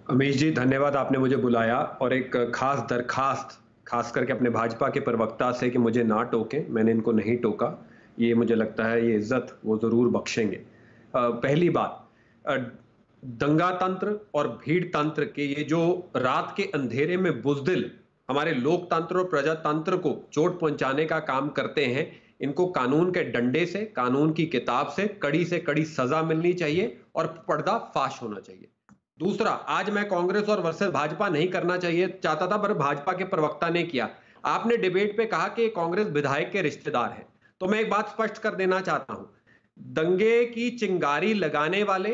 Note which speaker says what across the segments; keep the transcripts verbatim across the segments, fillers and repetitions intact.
Speaker 1: अमीश जी, धन्यवाद आपने मुझे बुलाया और एक खास दरखास्त खास करके अपने भाजपा के प्रवक्ता से कि मुझे ना टोकें। मैंने इनको नहीं टोका। ये मुझे लगता है ये इज्जत वो जरूर बख्शेंगे। अ, पहली बात, अ, दंगा तंत्र और भीड़ तंत्र के ये जो रात के अंधेरे में बुजदिल हमारे लोकतंत्र और प्रजातंत्र को चोट पहुंचाने का काम करते हैं, इनको कानून के डंडे से, कानून की किताब से कड़ी से कड़ी सजा मिलनी चाहिए और पर्दा फाश होना चाहिए। दूसरा, आज मैं कांग्रेस और वर्सेस भाजपा नहीं करना चाहिए चाहता था, पर भाजपा के प्रवक्ता ने किया। आपने डिबेट पे कहा कि कांग्रेस विधायक के रिश्तेदार हैं, तो मैं एक बात स्पष्ट कर देना चाहता हूं। दंगे की चिंगारी लगाने वाले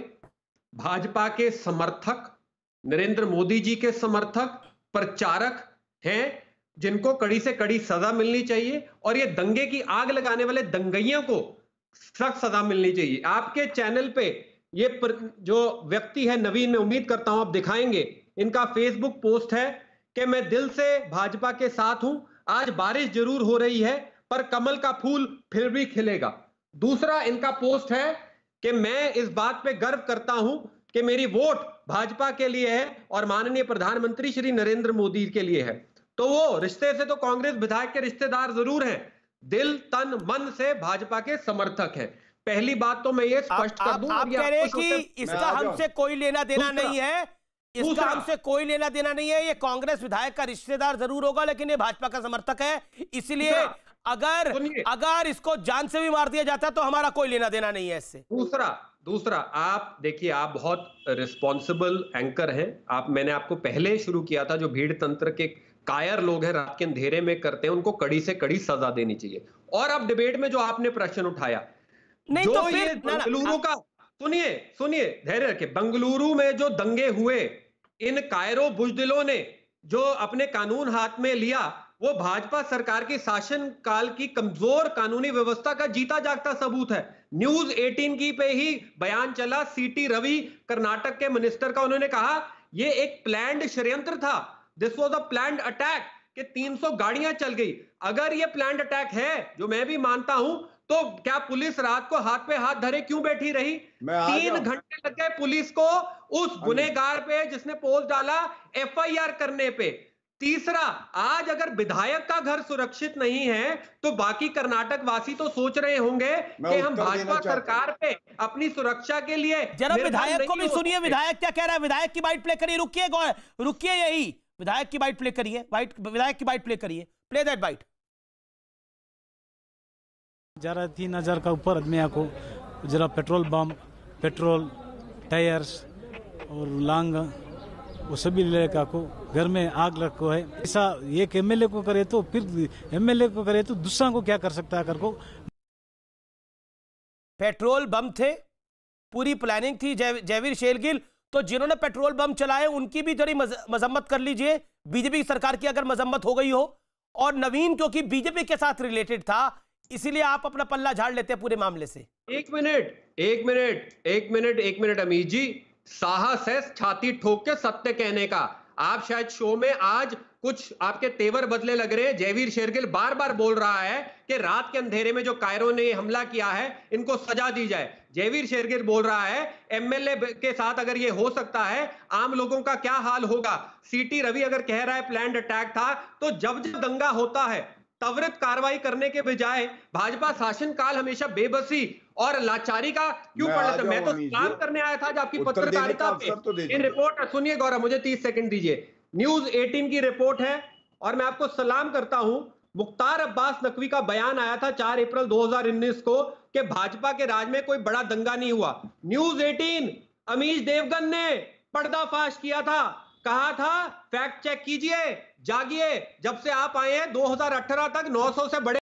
Speaker 1: भाजपा के समर्थक, नरेंद्र मोदी जी के समर्थक, प्रचारक हैं, जिनको कड़ी से कड़ी सजा मिलनी चाहिए और ये दंगे की आग लगाने वाले दंगइयों को सख्त सजा मिलनी चाहिए। आपके चैनल पे ये जो व्यक्ति है नवीन, मैं उम्मीद करता हूं आप दिखाएंगे, इनका फेसबुक पोस्ट है कि मैं दिल से भाजपा के साथ हूं, आज बारिश जरूर हो रही है पर कमल का फूल फिर भी खिलेगा। दूसरा इनका पोस्ट है कि मैं इस बात पे गर्व करता हूं कि मेरी वोट भाजपा के लिए है और माननीय प्रधानमंत्री श्री नरेंद्र मोदी के लिए है। तो वो रिश्ते से तो कांग्रेस विधायक के रिश्तेदार जरूर हैं, दिल तन मन से भाजपा के समर्थक हैं। पहली बात तो मैं ये स्पष्ट कर दूं,
Speaker 2: आप कह रहे हैं कि इसका हमसे कोई लेना देना नहीं है, इसका हमसे कोई लेना देना नहीं है, ये कांग्रेस विधायक का रिश्तेदार जरूर होगा लेकिन ये भाजपा का समर्थक है, इसलिए अगर अगर इसको जान से भी मार दिया जाता तो हमारा कोई लेना देना नहीं है इससे।
Speaker 1: दूसरा दूसरा आप देखिए, आप बहुत रिस्पॉन्सिबल एंकर हैं। आप मैंने आपको पहले शुरू किया था, जो भीड़ तंत्र के कायर लोग हैं रात के अंधेरे में करते हैं, उनको कड़ी से कड़ी सजा देनी चाहिए। और अब डिबेट में जो आपने प्रश्न उठाया,
Speaker 2: नहीं
Speaker 1: जो
Speaker 2: तो फिर
Speaker 1: ये बंगलुरु का, सुनिए सुनिए धैर्य रखिए, बंगलुरु में जो दंगे हुए, इन कायरो बुजदिलों ने जो अपने कानून हाथ में लिया, वो भाजपा सरकार की शासन काल की कमजोर कानूनी व्यवस्था का जीता जागता सबूत है। न्यूज अठारह की पे ही बयान चला, सीटी रवि कर्नाटक के मिनिस्टर का, उन्होंने कहा ये एक प्लान्ड षड्यंत्र था, this was a planned attack, कि तीन सौ गाड़ियां चल गई। अगर ये प्लान्ड अटैक है, जो मैं भी मानता हूं, तो क्या पुलिस रात को हाथ पे हाथ धरे क्यों बैठी रही? तीन घंटे लग गए पुलिस को उस गुनेगार पे जिसने पोस्ट डाला एफआईआर करने पे। तीसरा, आज अगर विधायक का घर सुरक्षित नहीं है तो बाकी कर्नाटक वासी तो सोच रहे होंगे कि हम भाजपा सरकार पे अपनी सुरक्षा के लिए
Speaker 2: जरा विधायक को भी सुनिए, विधायक क्या कह रहा है। विधायक की बाइट प्ले करिए, रुकिए रुकिए यही विधायक की बाइट प्ले करिए, बाइट विधायक की बाइट प्ले करिए, प्ले दैट बाइट।
Speaker 3: जरा तीन हजार का ऊपर आदमी को जरा पेट्रोल बम, पेट्रोल, टायर्स और लांग वो सभी लेकर को घर में आग रखो है। ऐसा एक एमएलए को करे तो फिर एमएलए को करे तो दूसरा को क्या कर सकता है कर को।
Speaker 2: पेट्रोल बम थे, पूरी प्लानिंग थी। जयवीर शेरगिल, तो जिन्होंने पेट्रोल बम चलाए उनकी भी थोड़ी मजम्मत कर लीजिए, बीजेपी की सरकार की अगर मजम्मत हो गई हो। और नवीन क्योंकि बीजेपी के साथ रिलेटेड था, इसीलिए आप अपना पल्ला झाड़ लेते हैं पूरे मामले से।
Speaker 1: एक मिनट एक मिनट एक मिनट एक मिनट अमीश जी, साहस है छाती ठोक के सत्य कहने का। आप शायद शो में आज कुछ आपके तेवर बदले लग रहे हैं। जयवीर शेरगिल बार बार बोल रहा है कि रात के अंधेरे में जो कायरों ने हमला किया है इनको सजा दी जाए। जयवीर शेरगिल बोल रहा है एमएलए के साथ अगर ये हो सकता है, आम लोगों का क्या हाल होगा। सीटी रवि अगर कह रहा है प्लान्ड अटैक था, तो जब जब दंगा होता है त्वरित कार्रवाई करने के बजाय भाजपा शासनकाल हमेशा बेबसी और लाचारी का क्यों पड़ लेता? मैं तो काम करने आया था आपकी पत्रकारिता पे। इन रिपोर्ट सुनिए गौरव, मुझे तीस सेकंड दीजिए। न्यूज अठारह की रिपोर्ट है और मैं आपको सलाम करता हूं। मुख्तार अब्बास नकवी का बयान आया था चार अप्रैल दो हज़ार उन्नीस को कि भाजपा के राज में कोई बड़ा दंगा नहीं हुआ। न्यूज अठारह अमीश देवगन ने पर्दाफाश किया था, कहा था फैक्ट चेक कीजिए, जागिए। जब से आप आए हैं दो हज़ार अठारह तक नौ सौ से बड़े